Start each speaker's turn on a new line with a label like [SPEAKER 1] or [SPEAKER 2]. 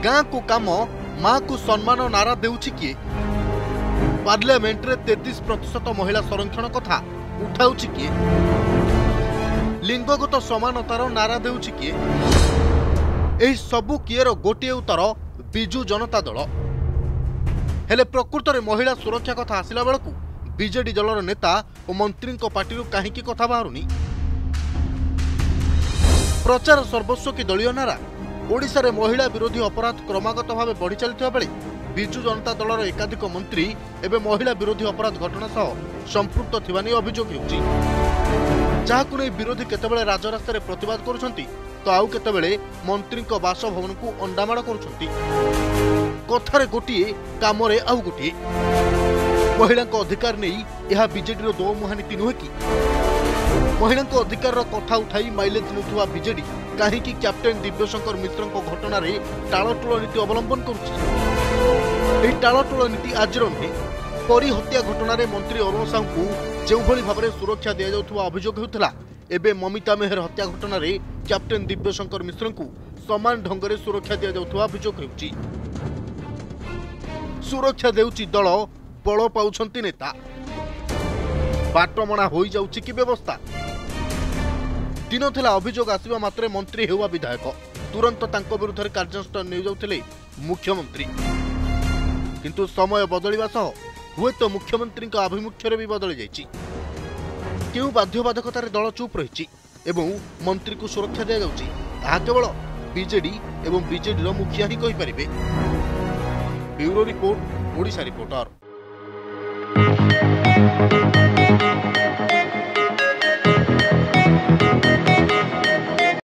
[SPEAKER 1] गाँ को काम माँ को सम्मान नारा देउछि किए पार्लियामेंट रे 33% महिला संरक्षण कथा उठाउछि किए लिंगगत समानतार नारा देउछि किए एही सबु किएर गोटे उत्तर बिजु जनता दल हेले प्रकृत में महिला सुरक्षा कथा आसिला बेलकू बीजेडी दलर नेता और मंत्री पार्टी कहीं कथा बाहरुनी प्रचार सर्वस्व की दलीय नारा ओडिशा रे महिला विरोधी अपराध क्रमागत भाव बढ़ी चलता बेले बिजु जनता दलर एकाधिक मंत्री एवं महिला विरोधी अपराध घटना सह संपृक्त थिबा नै अभियोग हेउछि जाहाकु नै विरोधी केतेबेले राजरास्ता प्रतिवाद करुछंती तो आउ केतेबेले मंत्री बासभवन को अंडामाड़ करुछंती कथारे गोटिए कामरे आउ गोटिए महिला अधिकार नहीं यह बीजेडी दो मुहानीति नुहे कि महिला अधिकार कथा उठाई माइलेज नेउथुवा बीजेडी कहीं कैप्टेन दिव्यशंकर मिश्र घटना टालटुल नीति अवलंबन करुछि टालटुल नीति आज नुहे परी हत्या घटना मंत्री अरुण साहू को जो भाव में सुरक्षा दि जाउथुवा अभियोग होता एबे ममिता मेहर हत्या घटना कैप्टेन दिव्यशंकर मिश्र को समान ढंग से सुरक्षा दि जाउथुवा अभियोग होउछि सुरक्षा देउछि दल बल पाउछंती नेता बाटमणा हो जाउछि कि व्यवस्था दिन थिला अभियोग आसिबा मात्रे मंत्री हेउवा विधायक तुरंत तांको विरुद्ध कार्यानुष्ठान नै जाउथिले मुख्यमंत्री किंतु समय बदलिबा सह हुए तो मुख्यमंत्री आभिमुख्य भी बदली जाइछि केउ बाध्यबाधकतार दल चुप रहिछि एवं मंत्री को सुरक्षा दिया जाउछि ताहा केवल बीजेडी एवं बीजेडी मुखिया ही कहि परिबे ब्यूरो रिपोर्ट ओडिशा रिपोर्टर।